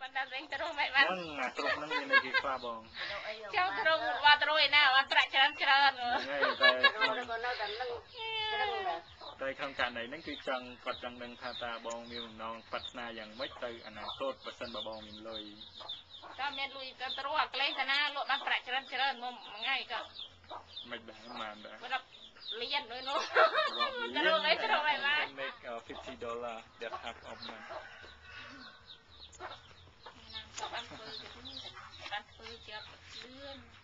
បណ្ដាវិញត្រូវមិនបានហ្នឹងត្រង់ហ្នឹងមានន័យគេខ្លះបងចង់ត្រូវបាត់ត្រូវឯណាអត់ប្រាក់ច្រើនហ្នឹងហើយតែតែក្នុងករណីហ្នឹងគឺគាត់ចង់ដឹងថាតើបងមានបំណងប្រាថ្នាយ៉ាងម៉េចទៅអនាគតបើសិនបើបងមានលុយក៏មានលុយទៅទ្រអាក្លេងតាណាលក់បានប្រាក់ច្រើនមកមួយថ្ងៃក៏មិនដែរបានដែរគាត់លៀនដូចនោះត្រូវអីបាន make $50 that half of month បានធ្វើជាប់លឿន